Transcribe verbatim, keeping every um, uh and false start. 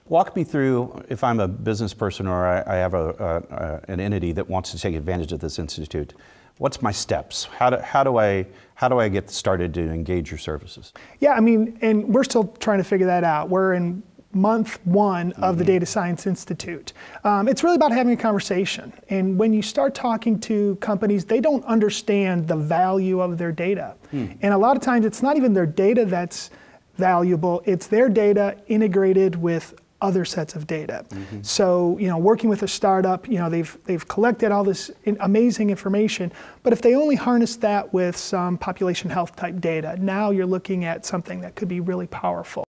Walk me through, if I'm a business person or I, I have a, a, a, an entity that wants to take advantage of this institute, what's my steps? How do, how do I how do I get started to engage your services? Yeah, I mean, and we're still trying to figure that out. We're in month one of mm-hmm. the Data Science Institute. Um, it's really about having a conversation. And when you start talking to companies, they don't understand the value of their data. Mm. And a lot of times it's not even their data that's valuable, it's their data integrated with other sets of data. Mm-hmm. So, you know, working with a startup, you know, they've they've collected all this in amazing information, but if they only harness that with some population health type data, now you're looking at something that could be really powerful.